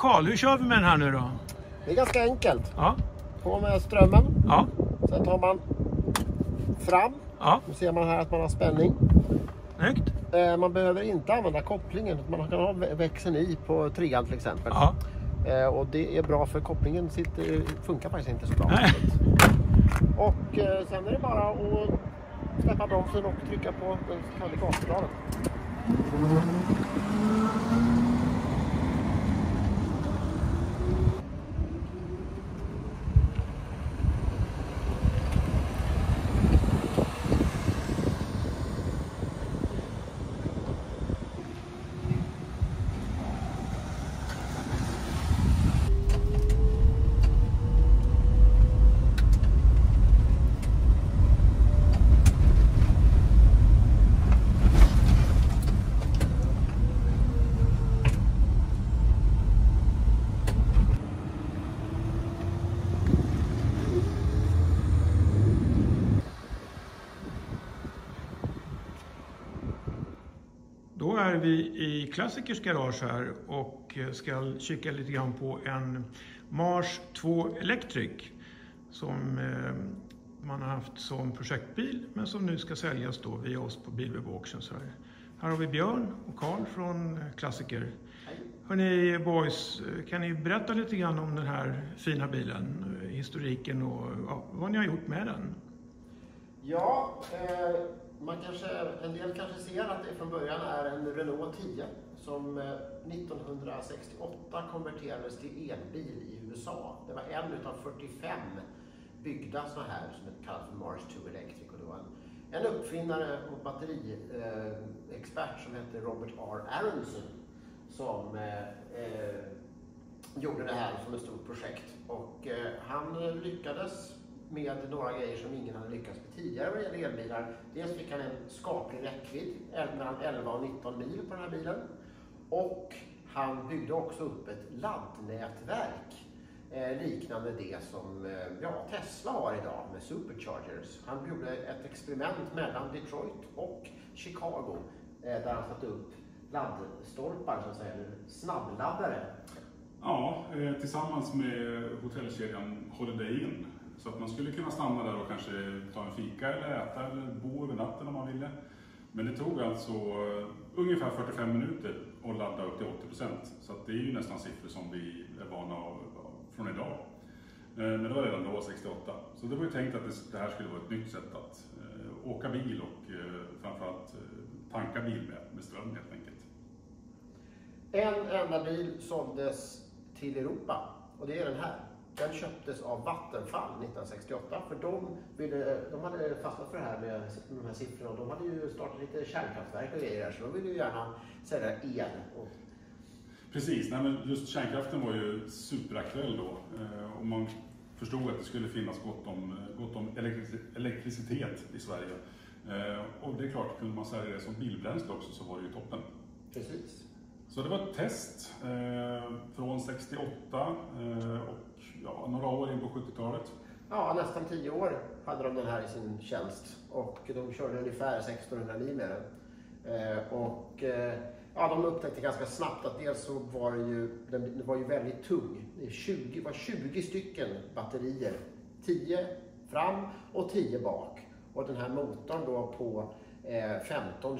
Carl, hur kör vi med den här nu då? Det är ganska enkelt. Ja. På med strömmen. Ja. Sen tar man fram. Ja. Nu ser man här att man har spänning. Snyggt. Man behöver inte använda kopplingen. Man kan ha växeln i på 3an till exempel. Ja. Och det är bra för kopplingen funkar faktiskt inte så bra. Nej. Och sen är det bara att släppa bromsen och trycka på den så kallade gaspedalen. Då är vi i Klassikers garage här och ska kika lite grann på en Mars 2 Electric som man har haft som projektbil men som nu ska säljas då via oss på Bilweb Auctions här. Här har vi Björn och Carl från Klassiker. Hörrni boys, kan ni berätta lite grann om den här fina bilen, historiken och vad ni har gjort med den? Ja, en del kanske ser att det från början är en Renault 10 som 1968 konverterades till elbil i USA. Det var en utav 45 byggda såna här som kallas för Mars 2 Electric. Och det var en uppfinnare och batteriexpert som hette Robert R. Aronson som gjorde det här som ett stort projekt. Och han lyckades med några grejer som ingen hade lyckats med tidigare vad gäller elbilar. Dels fick han en skaplig räckvidd mellan 11 och 19 mil på den här bilen. Och han byggde också upp ett laddnätverk liknande det som Tesla har idag med superchargers. Han gjorde ett experiment mellan Detroit och Chicago där han satte upp laddstolpar, så att säga, eller snabbladdare. Ja, tillsammans med hotellkedjan Holiday Inn. Så att man skulle kunna stanna där och kanske ta en fika eller äta eller bo över natten om man ville. Men det tog alltså ungefär 45 minuter att ladda upp till 80%. Så att det är ju nästan siffror som vi är vana av från idag. Men det var redan då 68. Så det var ju tänkt att det här skulle vara ett nytt sätt att åka bil och framförallt tanka bil med ström helt enkelt. En enda bil såldes till Europa och det är den här. Den köptes av Vattenfall 1968 för de hade fastnat för det här med de här siffrorna och de hade ju startat lite kärnkraftverk och grejer så de ville ju gärna sälja el. Precis, nej, men just kärnkraften var ju superaktuell då och man förstod att det skulle finnas gott om elektricitet i Sverige. Och det är klart, kunde man sälja det som bilbränsle också så var det ju toppen. Precis. Så det var ett test från 68 och några år in på 70-talet. Ja, nästan 10 år hade de den här i sin tjänst och de körde ungefär 1600 mil med den. De upptäckte ganska snabbt att dels så var den var ju väldigt tung. Det var 20 stycken batterier, 10 fram och 10 bak. Och den här motorn då på 12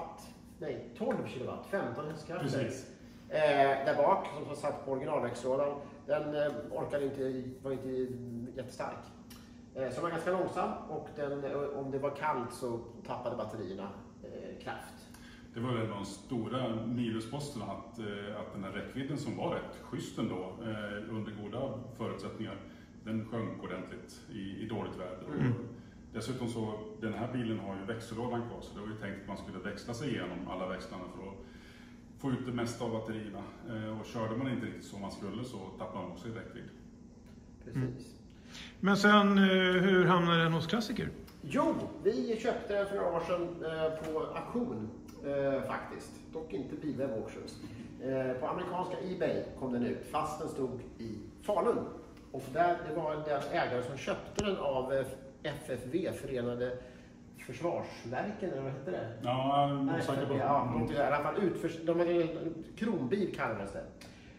kilowatt, 15 hästkrafter. Där bak som var satt på originalväxellådan, den var inte jättestark. Så den var ganska långsam och om det var kallt så tappade batterierna kraft. Det var väl de stora minusposterna att den här räckvidden som var rätt schysst ändå under goda förutsättningar, den sjönk ordentligt i dåligt väder. Dessutom så, den här bilen har ju växellådan kvar så det var ju tänkt att man skulle växla sig igenom alla växlarna för att få ut det mesta av batterierna. Och körde man inte riktigt som man skulle så tappade man också i räckvidd. Precis. Men sen, hur hamnade den hos Klassiker? Jo, vi köpte den för några år sedan på auktion faktiskt. Dock inte Bilweb Auctions. På amerikanska eBay kom den ut fast den stod i Falun. Och det var den ägare som köpte den av FFV, Förenade Försvarsverken, eller vad heter det? Ja, säkert. I alla fall de hade en kronbil kallades det.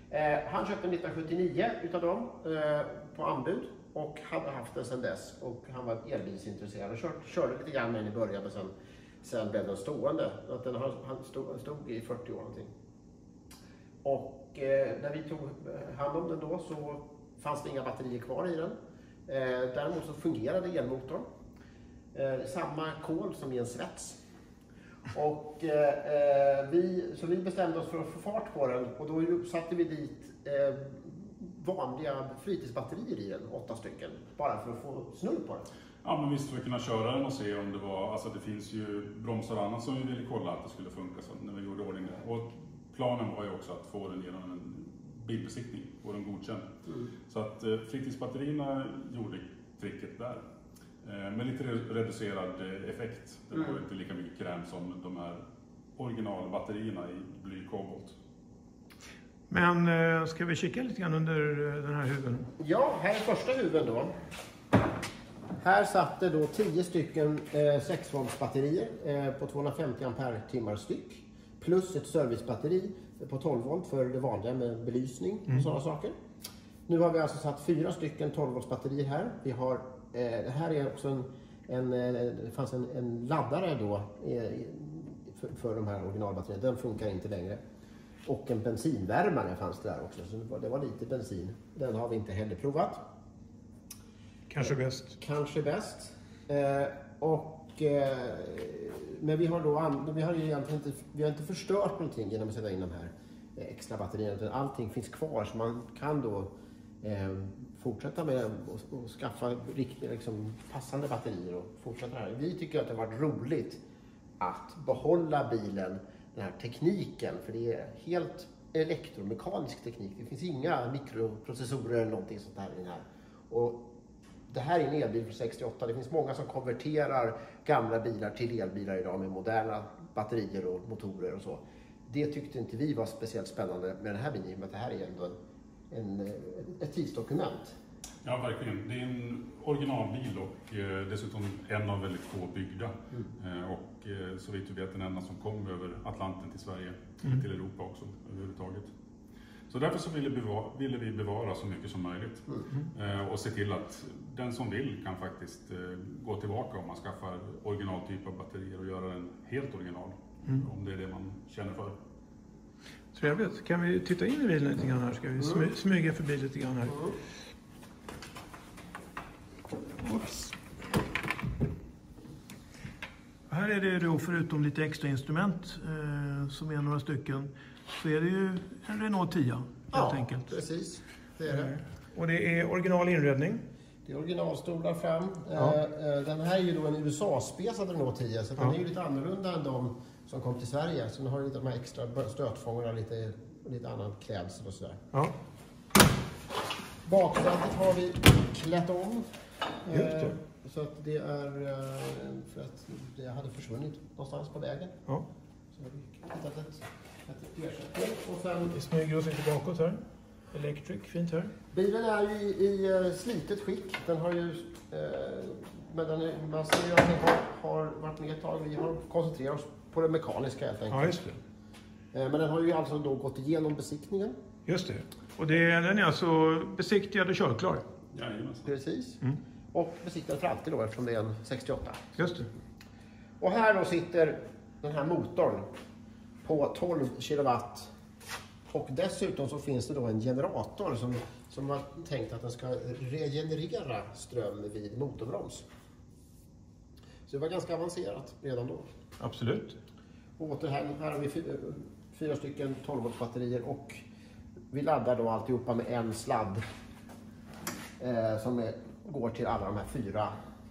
Han köpte 1979 utav dem på anbud och hade haft den sedan dess. Och han var elbilsintresserad och körde lite grann med den i början, men sen blev den stående. Han stod i 40 år någonting. Och när vi tog hand om den då så fanns det inga batterier kvar i den. Däremot så fungerade elmotorn. Samma kol som i en svets. Och vi bestämde oss för att få fart på den, och då satte vi dit vanliga fritidsbatterier i den, 8 stycken, bara för att få snurr på den. Ja, men visst, för att kunna köra den och se om det var, alltså det finns ju bromsar och annat som vi ville kolla att det skulle funka så när vi gjorde ordning det. Och planen var ju också att få den genom en bilbesiktning, få den godkänd. Så att fritidsbatterierna gjorde tricket där. Med lite reducerad effekt. Det var inte lika mycket kräm som de här originalbatterierna i blykobolt. Men ska vi kika lite grann under den här huven? Ja, här är första huven då. Här satt det då 10 stycken 6 volts batterier på 250 ampere-timmar styck. Plus ett servicebatteri på 12 volt för det vanliga med belysning och sådana saker. Nu har vi alltså satt 4 stycken 12 volts batterier här. Vi har, det här är också det fanns en laddare då för de här originalbatterierna. Den funkar inte längre. Och en bensinvärmare fanns det där också, så det var lite bensin. Den har vi inte heller provat. Kanske bäst. Kanske bäst. Men vi har inte förstört någonting genom att sätta in de här extra batterierna, utan allting finns kvar, så man kan då fortsätta med och skaffa riktigt passande batterier och fortsätta här. Vi tycker att det har varit roligt att behålla bilen, den här tekniken, för det är helt elektromekanisk teknik. Det finns inga mikroprocessorer eller någonting sånt här i den här. Och det här är en elbil från 68. Det finns många som konverterar gamla bilar till elbilar idag med moderna batterier och motorer och så. Det tyckte inte vi var speciellt spännande med den här bilen, men det här är ändå ett tidsdokument. Ja, verkligen. Det är en originalbil och dessutom en av väldigt få byggda. Och så vitt vi vet den enda som kom över Atlanten till Sverige, till Europa också överhuvudtaget. Så därför så ville vi bevara så mycket som möjligt och se till att den som vill kan faktiskt gå tillbaka om man skaffar originaltyp av batterier och göra den helt original, om det är det man känner för. Trevligt. Kan vi titta in i bilen lite grann här? Ska vi smyga förbi lite grann här? Oops. Här är det då, förutom lite extra instrument som är några stycken, så är det ju en Renault 10 helt enkelt. Precis. Det är det. Och det är original inredning. Det är originalstolar fram. Den här är ju då en USA-spesad Renault 10, så den är ju lite annorlunda än de som kom till Sverige. Så den har lite de här extra stötfångarna, lite annan klädsel och sådär. Ja. Baksätet har vi klätt om. Just det. Så att det är för att det hade försvunnit någonstans på vägen. Ja. Så har vi hittat ett ersättning. Och sen, Vi smyger oss lite bakåt här. Electric, fint här. bilen är ju i slitet skick. Den har ju, men man ser ju att den har varit med ett tag. Vi har koncentrerat oss på det mekaniska helt enkelt. Ja, just det. Men den har ju alltså då gått igenom besiktningen. Just det. Och den är alltså besiktigad och körklar. Jajamensan. Precis. Och besiktad för alltid då, eftersom det är en 68. Just det. Och här då sitter den här motorn på 12 kilowatt. Och dessutom så finns det då en generator som var tänkt att den ska regenerera ström vid motorbroms. Så det var ganska avancerat redan då. Absolut. Och åter här har vi 4 stycken 12 volts batterier och vi laddar då alltihopa med en sladd som går till alla de här 4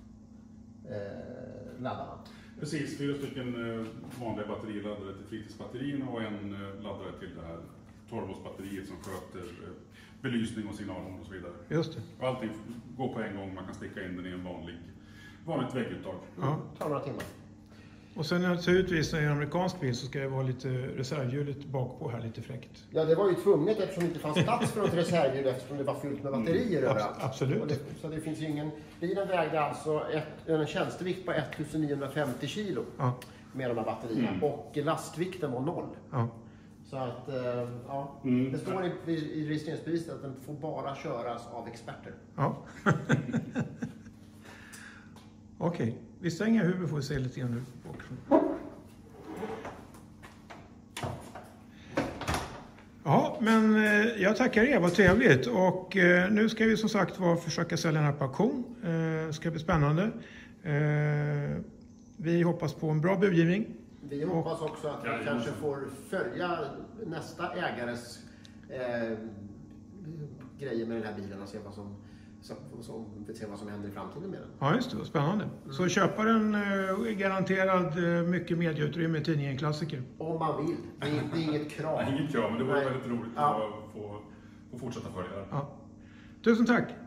laddarna. Precis, 4 stycken vanliga batteriladdare till fritidsbatterierna och en laddare till det här 12-voltsbatteriet som sköter belysning och signalhorn och så vidare. Just det. Och allting går på en gång, man kan sticka in den i en vanligt vägguttag. Ja. Tar några timmar. Och sen naturligtvis när det är en amerikansk bil så ska det vara lite reservhjulet bak på här, lite fräckt. Ja, det var ju tvunget eftersom det inte fanns plats för något reservhjul eftersom det var fyllt med batterier överallt. Absolut. Så det finns ju ingen... Bilen vägde alltså en tjänstevikt på 1950 kilo med de här batterierna och lastvikten var 0. Ja. Så att, ja, det står i registreringsbeviset att den får bara köras av experter. Ja. Okej, vi stänger huvudet får vi se lite grann nu. Ja, men jag tackar er, vad trevligt. Och nu ska vi som sagt försöka sälja den här på auktion. Det ska bli spännande. Vi hoppas på en bra budgivning. Vi hoppas också att vi kanske får följa nästa ägares grejer med den här bilen och se vad som händer i framtiden med den. Ja, just det, vad spännande. Så köparen är garanterad mycket medieutrymme i tidningen Klassiker. Om man vill. Det är inget krav. Nej, inget krav, men det var väldigt roligt att få fortsätta följa det. Ja. Tusen tack!